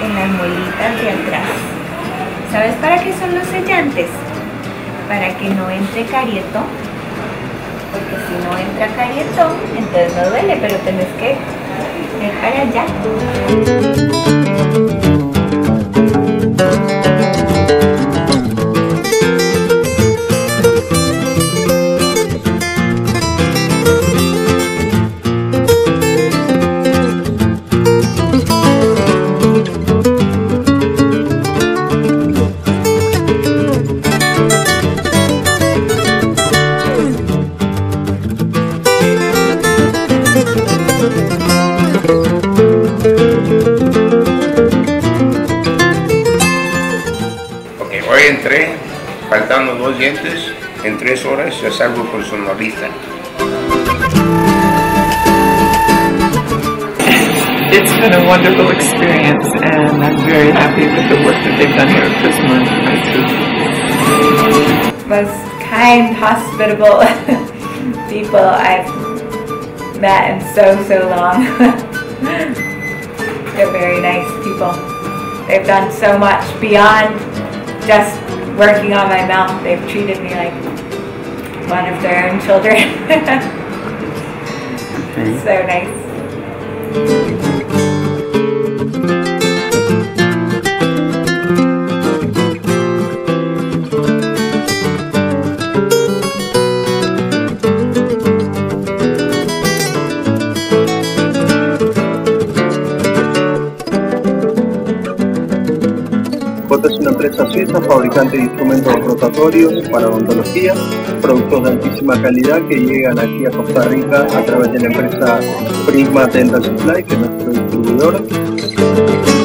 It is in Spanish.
en las muelitas de atrás. ¿Sabes para qué son los sellantes? Para que no entre carieto, porque si no entra carieto, entonces no duele, pero tenés que ir para allá. Hoy entré, faltando 2 dientes, en 3 horas ya salgo con sonrisa. It's been a wonderful experience and I'm very happy with the work that they've done here at Prisma High School. Most kind, hospitable people I've met in so long. They're very nice people. They've done so much beyond just working on my mouth. They've treated me like one of their own children. So nice. Jota es una empresa suiza fabricante de instrumentos rotatorios para odontología, productos de altísima calidad que llegan aquí a Costa Rica a través de la empresa Prisma Dental Supply, que es nuestro distribuidor.